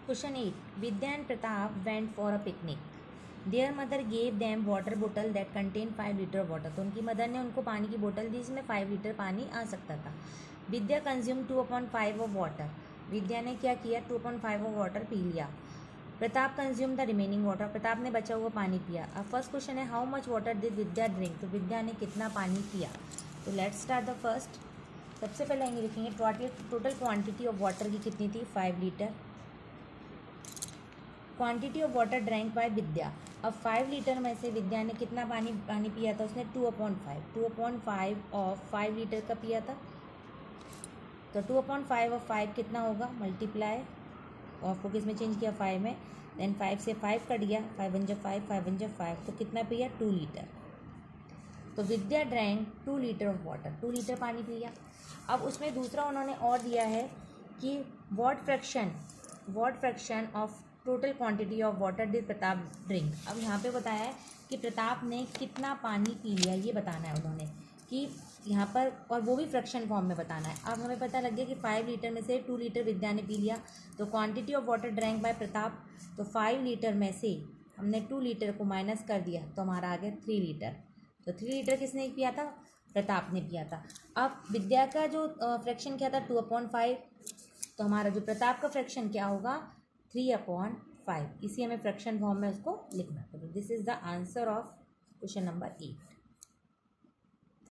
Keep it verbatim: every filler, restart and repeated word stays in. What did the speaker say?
Question eight. Vidya and Pratap went for a picnic. Their mother gave them water bottle that contained five liter of water. तो उनकी mother ने उनको पानी की बोतल दी जिसमें फाइव लीटर पानी आ सकता था. Vidya consume two upon five of water. Vidya ने क्या किया? Two upon five of water पी लिया. Pratap consume the remaining water. Pratap ने बचा हुआ पानी पिया. अब फर्स्ट क्वेश्चन है how much water did Vidya drink. तो विद्या ने कितना पानी पिया. तो लेट्स स्टार्ट द फर्स्ट. सबसे पहले हम लिखेंगे टोटल क्वांटिटी ऑफ वाटर की कितनी थी? Five litre. Quantity of water drank by Vidya. अब फाइव लीटर में से विद्या ने कितना पानी पानी पिया था? उसने two upon five two upon five of five litre का पिया था. तो two upon five of five कितना होगा? मल्टीप्लाई ऑफ को किस में चेंज किया? फाइव में. देन फाइव से फाइव कट गया. फाइव वन जब फाइव फाइव वन जब फाइव तो कितना पिया? Two litre. तो Vidya drank two litre of water. Two litre पानी पिया. अब उसमें दूसरा उन्होंने और दिया है कि what fraction what fraction of total quantity of water did Pratap drink. अब यहाँ पे बताया है कि प्रताप ने कितना पानी पी लिया, ये बताना है उन्होंने कि यहाँ पर, और वो भी फ्रैक्शन फॉर्म में बताना है. अब हमें पता लग गया कि फाइव लीटर में से टू लीटर विद्या ने पी लिया. तो quantity of water drank by Pratap, तो फाइव लीटर में से हमने टू लीटर को माइनस कर दिया तो हमारा आ गया थ्री लीटर. तो थ्री लीटर किसने पिया था? प्रताप ने पिया था. अब विद्या का जो फ्रैक्शन क्या था? Two upon five. तो हमारा जो प्रताप का फ्रैक्शन क्या होगा? Three upon five. इसी हमें फ्रैक्शन फॉर्म में उसको लिखना. तो this is the answer of question number eight.